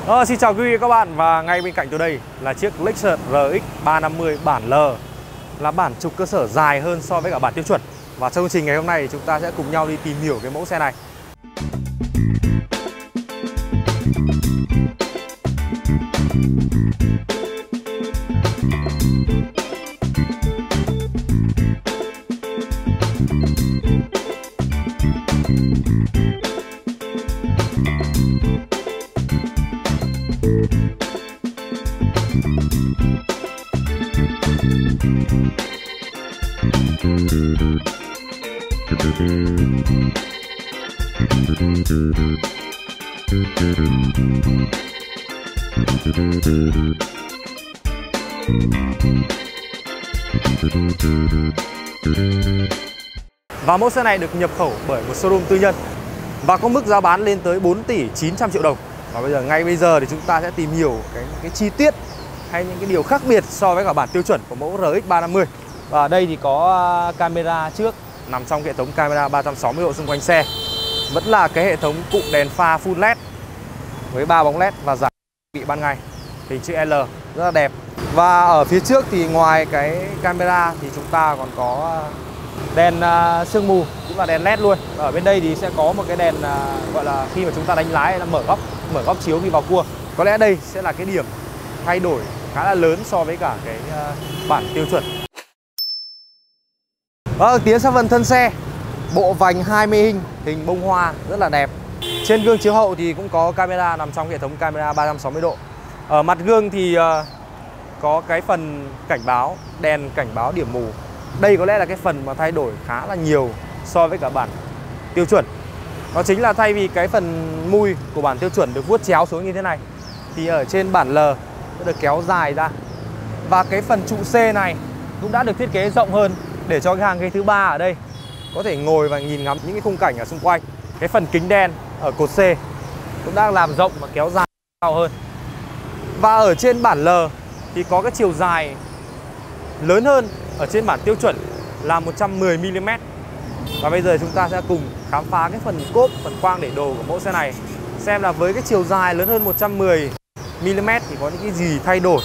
Xin chào quý vị các bạn, và ngay bên cạnh tôi đây là chiếc Lexus RX 350 bản L, là bản trục cơ sở dài hơn so với cả bản tiêu chuẩn. Và trong chương trình ngày hôm nay chúng ta sẽ cùng nhau đi tìm hiểu cái mẫu xe này. Và mẫu xe này được nhập khẩu bởi một showroom tư nhân và có mức giá bán lên tới 4 tỷ 900 triệu đồng. Và ngay bây giờ thì chúng ta sẽ tìm hiểu cái chi tiết hay những cái điều khác biệt so với cả bản tiêu chuẩn của mẫu RX 350. Và ở đây thì có camera trước nằm trong hệ thống camera 360 độ xung quanh xe. Vẫn là cái hệ thống cụm đèn pha full LED với 3 bóng LED và giảm bị ban ngày, hình chữ L rất là đẹp. Và ở phía trước thì ngoài cái camera thì chúng ta còn có đèn sương mù, cũng là đèn LED luôn. Ở bên đây thì sẽ có một cái đèn gọi là khi mà chúng ta đánh lái là mở góc chiếu khi vào cua. Có lẽ đây sẽ là cái điểm thay đổi khá là lớn so với cả cái bản tiêu chuẩn. Tiến sang phần thân xe, bộ vành 20 inch hình bông hoa rất là đẹp. Trên gương chiếu hậu thì cũng có camera nằm trong hệ thống camera 360 độ. Ở mặt gương thì có cái phần cảnh báo, đèn cảnh báo điểm mù. Đây có lẽ là cái phần mà thay đổi khá là nhiều so với cả bản tiêu chuẩn. Đó chính là thay vì cái phần mui của bản tiêu chuẩn được vuốt chéo xuống như thế này, thì ở trên bản L nó được kéo dài ra. Và cái phần trụ C này cũng đã được thiết kế rộng hơn để cho cái hàng ghế thứ ba ở đây có thể ngồi và nhìn ngắm những cái khung cảnh ở xung quanh. Cái phần kính đen ở cột C cũng đã làm rộng và kéo dài cao hơn. Và ở trên bản L thì có cái chiều dài lớn hơn ở trên bản tiêu chuẩn là 110 mm. Và bây giờ chúng ta sẽ cùng khám phá cái phần cốp, phần khoang để đồ của mẫu xe này, xem là với cái chiều dài lớn hơn 110 mm thì có những cái gì thay đổi.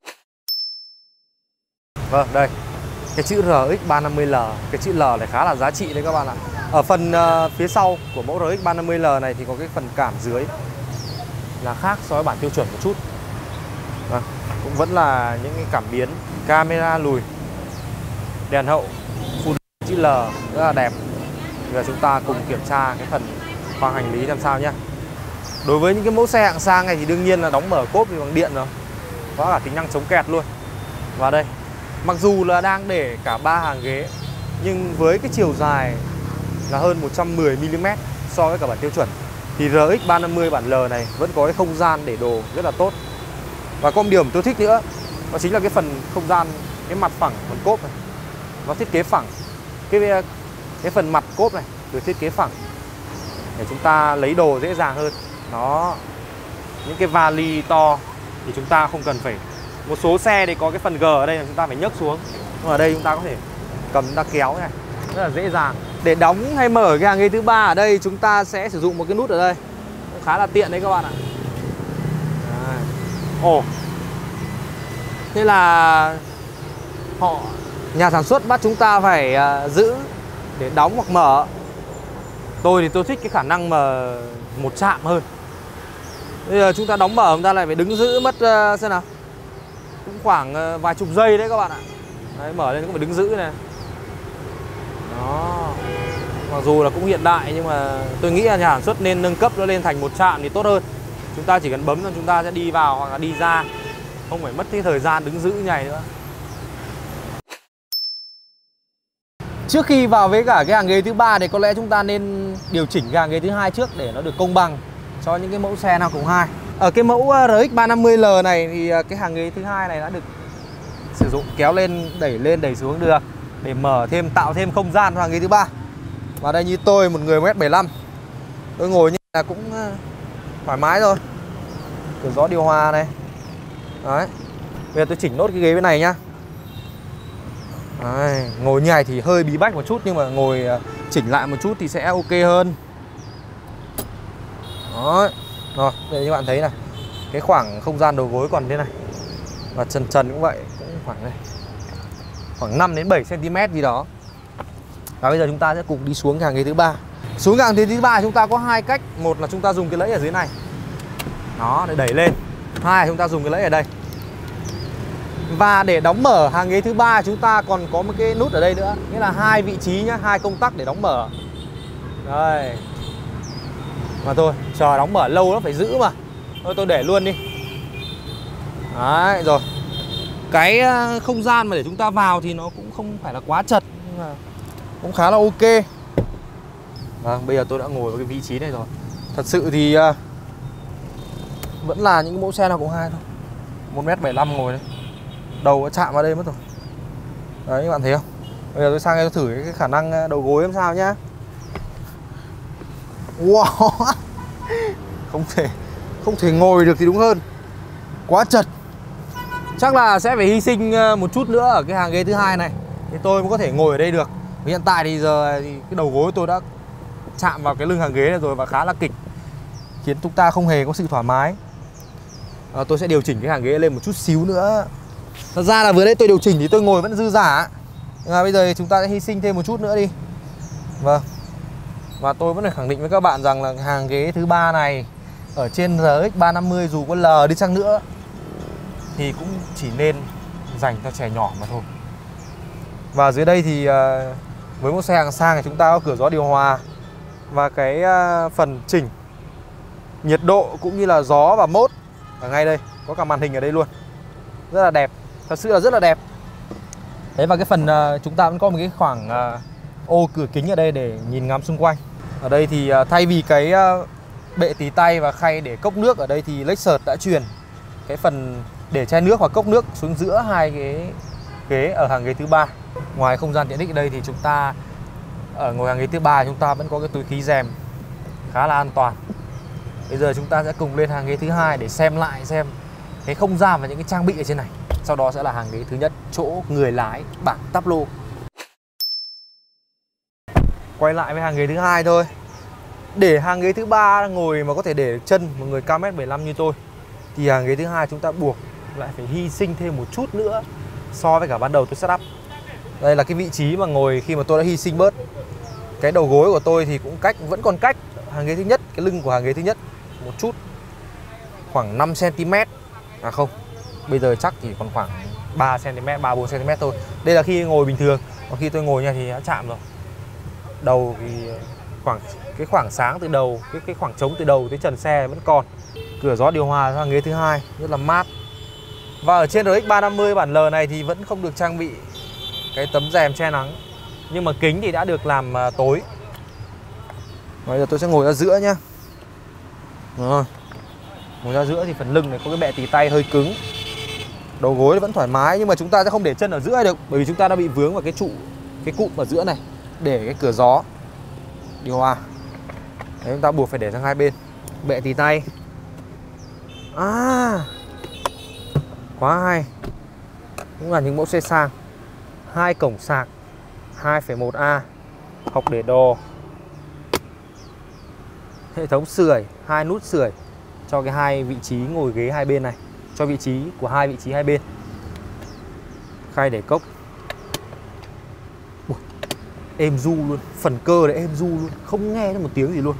Vâng, đây, cái chữ RX 350L, cái chữ L này khá là giá trị đấy các bạn ạ. Ở phần phía sau của mẫu RX 350L này thì có cái phần cảm dưới là khác so với bản tiêu chuẩn một chút. Cũng vẫn là những cái cảm biến, camera lùi, đèn hậu full chữ L rất là đẹp. Bây giờ chúng ta cùng kiểm tra cái phần khoang hành lý làm sao nhé. Đối với những cái mẫu xe hạng sang này thì đương nhiên là đóng mở cốp thì bằng điện rồi, có cả tính năng chống kẹt luôn. Và đây, mặc dù là đang để cả 3 hàng ghế, nhưng với cái chiều dài là hơn 110 mm so với cả bản tiêu chuẩn thì RX 350 bản L này vẫn có cái không gian để đồ rất là tốt. Và có một điểm tôi thích nữa, đó chính là cái phần không gian, cái mặt phẳng phần cốp này nó thiết kế phẳng. Cái phần mặt cốp này được thiết kế phẳng để chúng ta lấy đồ dễ dàng hơn. Đó, những cái vali to thì chúng ta không cần phải, một số xe thì có cái phần G ở đây là chúng ta phải nhấc xuống, nhưng ở đây chúng ta có thể cầm, chúng ta kéo này rất là dễ dàng. Để đóng hay mở cái hàng ghế thứ ba ở đây chúng ta sẽ sử dụng một cái nút ở đây, khá là tiện đấy các bạn ạ. Ồ, thế là nhà sản xuất bắt chúng ta phải giữ để đóng hoặc mở. Tôi thì tôi thích cái khả năng mà một chạm hơn. Bây giờ chúng ta đóng mở chúng ta lại phải đứng giữ mất xem nào, cũng khoảng vài chục giây đấy các bạn ạ. Đấy, mở lên cũng phải đứng giữ này. Đó, mặc dù là cũng hiện đại nhưng mà tôi nghĩ là nhà sản xuất nên nâng cấp nó lên thành một chạm thì tốt hơn. Chúng ta chỉ cần bấm là chúng ta sẽ đi vào hoặc là đi ra, không phải mất cái thời gian đứng giữ như này nữa. Trước khi vào với cả cái hàng ghế thứ ba thì có lẽ chúng ta nên điều chỉnh cái hàng ghế thứ hai trước để nó được công bằng cho những cái mẫu xe nào cùng hai. Ở cái mẫu RX 350L này thì cái hàng ghế thứ hai này đã được sử dụng kéo lên đẩy xuống được để mở thêm, tạo thêm không gian cho hàng ghế thứ ba. Và đây như tôi, một người 1m75, tôi ngồi như là cũng thoải mái rồi. Cửa gió điều hòa này. Đấy. Bây giờ tôi chỉnh nốt cái ghế bên này nhá. Đấy, ngồi như này thì hơi bí bách một chút, nhưng mà ngồi chỉnh lại một chút thì sẽ ok hơn. Đó. Rồi, đây các bạn thấy này, Cái khoảng không gian đầu gối còn thế này. Và trần trần cũng vậy, cũng khoảng này, khoảng 5 đến 7 cm gì đó. Và bây giờ chúng ta sẽ cùng đi xuống hàng ghế thứ ba. Xuống hàng ghế thứ ba chúng ta có hai cách. Một là chúng ta dùng cái lẫy ở dưới này, đó, để đẩy lên. Hai là chúng ta dùng cái lẫy ở đây. Và để đóng mở hàng ghế thứ ba chúng ta còn có một cái nút ở đây nữa, nghĩa là hai vị trí nhá, hai công tắc để đóng mở. Đây. Mà thôi, chờ đóng mở lâu nó phải giữ mà. Thôi tôi để luôn đi. Đấy, rồi. Cái không gian mà để chúng ta vào thì nó cũng không phải là quá chật, nhưng mà cũng khá là ok. Vâng, bây giờ tôi đã ngồi vào cái vị trí này rồi. Thật sự thì vẫn là những cái mẫu xe nào cũng hay thôi. 1m75 ngồi đấy, đầu nó chạm vào đây mất rồi. Đấy, các bạn thấy không? Bây giờ tôi sang đây tôi thử cái khả năng đầu gối làm sao nhá. Wow. Không thể ngồi được thì đúng hơn. Quá chật. Chắc là sẽ phải hy sinh một chút nữa ở cái hàng ghế thứ hai này thì tôi mới có thể ngồi ở đây được. Hiện tại thì giờ thì cái đầu gối tôi đã chạm vào cái lưng hàng ghế này rồi và khá là kịch, khiến chúng ta không hề có sự thoải mái. Tôi sẽ điều chỉnh cái hàng ghế lên một chút xíu nữa. Thật ra là vừa đấy tôi điều chỉnh thì tôi ngồi vẫn dư dả. Nhưng mà bây giờ chúng ta sẽ hy sinh thêm một chút nữa đi. Vâng. Và tôi vẫn phải khẳng định với các bạn rằng là hàng ghế thứ ba này ở trên RX 350 dù có L đi chăng nữa thì cũng chỉ nên dành cho trẻ nhỏ mà thôi. Và dưới đây thì với một xe hàng sang thì chúng ta có cửa gió điều hòa và cái phần chỉnh nhiệt độ cũng như là gió và mốt ở ngay đây, có cả màn hình ở đây luôn. Rất là đẹp, thật sự là rất là đẹp. Đấy, và cái phần chúng ta vẫn có một cái khoảng ô cửa kính ở đây để nhìn ngắm xung quanh. Ở đây thì thay vì cái bệ tì tay và khay để cốc nước, ở đây thì Lexus đã truyền cái phần để chai nước hoặc cốc nước xuống giữa hai cái ghế ở hàng ghế thứ ba. Ngoài không gian tiện ích ở đây thì chúng ta ở ngồi hàng ghế thứ ba chúng ta vẫn có cái túi khí rèm khá là an toàn. Bây giờ chúng ta sẽ cùng lên hàng ghế thứ hai để xem lại xem cái không gian và những cái trang bị ở trên này. Sau đó sẽ là hàng ghế thứ nhất, chỗ người lái, bảng táp lô. Quay lại với hàng ghế thứ hai thôi. Để hàng ghế thứ ba ngồi mà có thể để được chân một người cao 1m75 như tôi thì hàng ghế thứ hai chúng ta buộc lại phải hy sinh thêm một chút nữa so với cả ban đầu tôi setup. Đây là cái vị trí mà ngồi khi mà tôi đã hy sinh bớt. Cái đầu gối của tôi thì cũng vẫn còn cách hàng ghế thứ nhất, cái lưng của hàng ghế thứ nhất một chút, khoảng 5 cm. À không, bây giờ chắc chỉ còn khoảng 3 cm, 3-4 cm thôi. Đây là khi ngồi bình thường, còn khi tôi ngồi nha thì đã chạm rồi. Đầu thì cái khoảng sáng từ đầu, cái khoảng trống từ đầu tới trần xe vẫn còn. Cửa gió điều hòa sang ghế thứ hai rất là mát. Và ở trên RX 350 bản L này thì vẫn không được trang bị cái tấm rèm che nắng, nhưng mà kính thì đã được làm tối. Bây giờ tôi sẽ ngồi ra giữa nhá. Rồi. Ngồi ra giữa thì phần lưng này có cái bệ tì tay hơi cứng, đầu gối vẫn thoải mái, nhưng mà chúng ta sẽ không để chân ở giữa được, bởi vì chúng ta đã bị vướng vào cái trụ, cái cụm ở giữa này để cái cửa gió điều hòa. Đấy, chúng ta buộc phải để sang hai bên. Bệ tì tay. Quá hay. Cũng là những mẫu xe sang. 2 cổng sạc 2,1A, hộc để đồ, hệ thống sưởi, 2 nút sưởi cho cái hai vị trí ngồi ghế hai bên này, cho vị trí của hai vị trí hai bên. Khay để cốc. Ui, êm du luôn, phần cơ đấy êm du luôn, không nghe thấy một tiếng gì luôn.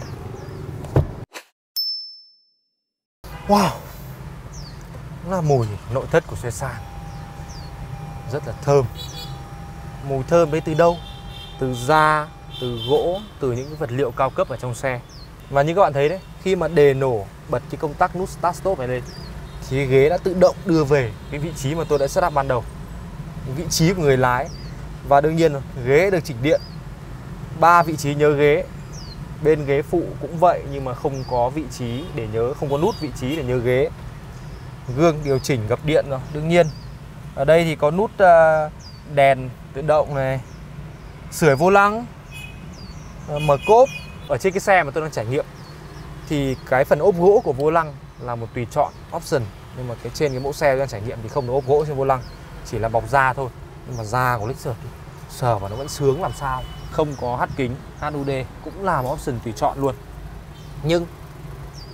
Wow, nó là mùi nội thất của xe sang, rất là thơm. Mùi thơm đấy từ đâu? Từ da, từ gỗ, từ những cái vật liệu cao cấp ở trong xe. Và như các bạn thấy đấy, khi mà đề nổ bật cái công tắc nút Start Stop này lên thì cái ghế đã tự động đưa về cái vị trí mà tôi đã setup ban đầu, vị trí của người lái. Và đương nhiên ghế được chỉnh điện, 3 vị trí nhớ ghế. Bên ghế phụ cũng vậy, nhưng mà không có vị trí để nhớ, không có nút vị trí để nhớ ghế. Gương điều chỉnh gập điện rồi, đương nhiên. Ở đây thì có nút đèn tự động này, sưởi vô lăng, mở cốp. Ở trên cái xe mà tôi đang trải nghiệm thì cái phần ốp gỗ của vô lăng là một tùy chọn option, nhưng mà cái trên cái mẫu xe tôi đang trải nghiệm thì không có ốp gỗ trên vô lăng, chỉ là bọc da thôi. Nhưng mà da của Lexus sờ vào nó vẫn sướng làm sao. Không có hắt kính HUD cũng là một option tùy chọn luôn. Nhưng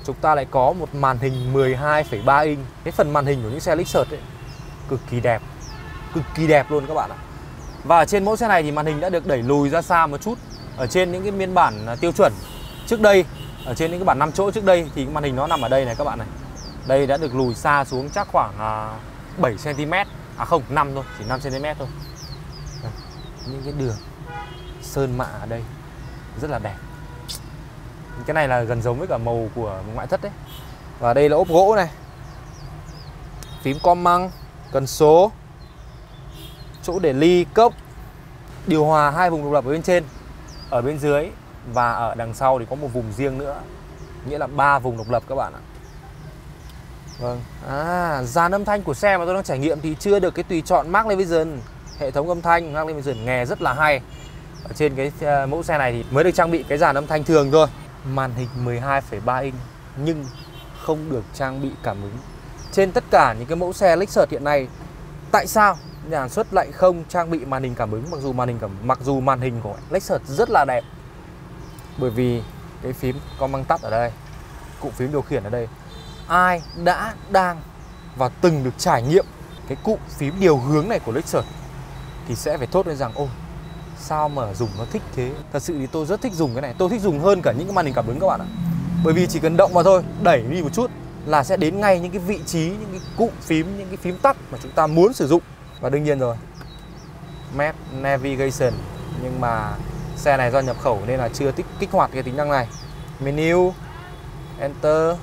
chúng ta lại có một màn hình 12,3 inch. Cái phần màn hình của những xe Lexus ấy cực kỳ đẹp luôn các bạn ạ. Và ở trên mẫu xe này thì màn hình đã được đẩy lùi ra xa một chút. Ở trên những cái phiên bản tiêu chuẩn trước đây, ở trên những cái bản 5 chỗ trước đây thì cái màn hình nó nằm ở đây này các bạn này. Đây đã được lùi xa xuống chắc khoảng 7 cm. À không, 5 thôi, chỉ 5 cm thôi. Những cái đường sơn mạ ở đây rất là đẹp. Cái này là gần giống với cả màu của ngoại thất đấy. Và đây là ốp gỗ này, phím com măng, cần số, chỗ để ly, cốc, điều hòa 2 vùng độc lập ở bên trên, ở bên dưới và ở đằng sau thì có một vùng riêng nữa, nghĩa là 3 vùng độc lập các bạn ạ. Vâng. Dàn âm thanh của xe mà tôi đang trải nghiệm thì chưa được cái tùy chọn Max Levision. Hệ thống âm thanh Max Levision nghe rất là hay. Ở trên cái mẫu xe này thì mới được trang bị cái dàn âm thanh thường thôi. Màn hình 12,3 inch nhưng không được trang bị cảm ứng. Trên tất cả những cái mẫu xe Lexus hiện nay, tại sao nhà sản xuất lại không trang bị màn hình cảm ứng mặc dù màn hình của Lexus rất là đẹp? Bởi vì cái phím có măng tắt ở đây, cụm phím điều khiển ở đây. Ai đã, đang và từng được trải nghiệm cái cụm phím điều hướng này của Lexus thì sẽ phải thốt lên rằng ôi, sao mà dùng nó thích thế. Thật sự thì tôi rất thích dùng cái này. Tôi thích dùng hơn cả những cái màn hình cảm ứng các bạn ạ. Bởi vì chỉ cần động vào thôi, đẩy đi một chút là sẽ đến ngay những cái vị trí, những cái cụm phím, những cái phím tắt mà chúng ta muốn sử dụng. Và đương nhiên rồi, Map Navigation, nhưng mà xe này do nhập khẩu nên là chưa kích hoạt cái tính năng này. Menu, Enter,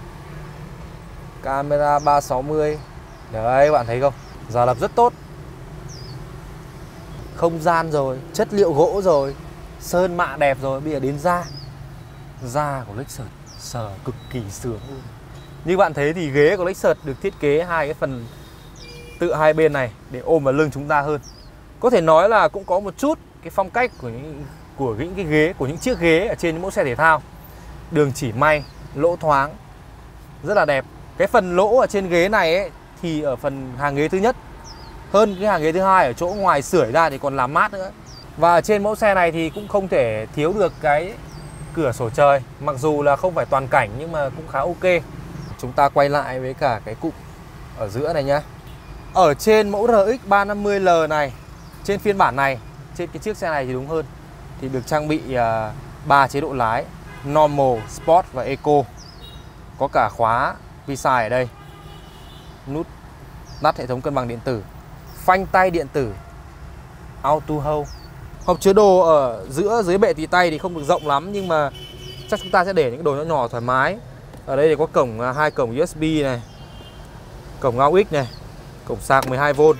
camera 360. Đấy, bạn thấy không? Giả lập rất tốt. Không gian rồi, chất liệu gỗ rồi, sơn mạ đẹp rồi. Bây giờ đến da của Lexus sờ cực kỳ sướng luôn. Như bạn thấy thì ghế của Lexus được thiết kế hai cái phần tựa hai bên này để ôm vào lưng chúng ta hơn. Có thể nói là cũng có một chút cái phong cách của những cái ghế, của những chiếc ghế ở trên những mẫu xe thể thao. Đường chỉ may, lỗ thoáng, rất là đẹp. Cái phần lỗ ở trên ghế này ấy, thì ở phần hàng ghế thứ nhất hơn cái hàng ghế thứ hai, ở chỗ ngoài sưởi ra thì còn làm mát nữa. Và ở trên mẫu xe này thì cũng không thể thiếu được cái cửa sổ trời. Mặc dù là không phải toàn cảnh nhưng mà cũng khá ok. Chúng ta quay lại với cả cái cụm ở giữa này nhá. Ở trên mẫu RX 350L này, trên phiên bản này, trên cái chiếc xe này thì đúng hơn, thì được trang bị 3 chế độ lái: Normal, Sport và Eco. Có cả khóa V-Side ở đây, nút tắt hệ thống cân bằng điện tử, phanh tay điện tử, Auto Hold. Hộp chứa đồ ở dưới bệ tì tay thì không được rộng lắm, nhưng mà chắc chúng ta sẽ để những đồ nhỏ nhỏ thoải mái. Ở đây thì có hai cổng USB này, cổng AUX này, cổng sạc 12V.